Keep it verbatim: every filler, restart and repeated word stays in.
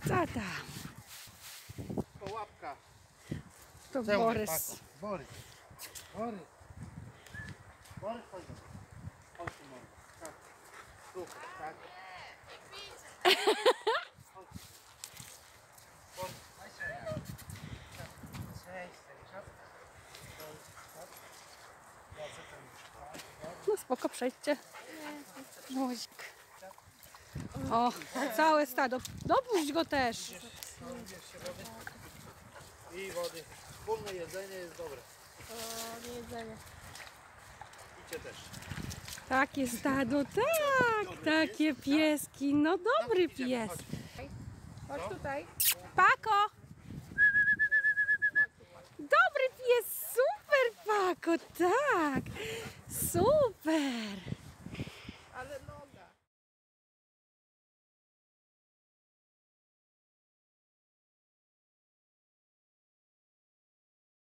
Co tam? Łapka. To Borys. Borys. Borys. Borys. Borys, chodź. Chodź tu, Borys. Tak. Tu, tak. Chodź. Borys, daj się. Cześć, cześć. No spoko, przejdźcie. Wozik. O, całe stado. Dopuść go też. I wody. Wspólne jedzenie jest dobre. O, nie jedzenie. Idzie też. Takie stado, tak, takie pieski. No dobry pies. Chodź tutaj. Pako! Dobry pies, super Pako, tak. Super.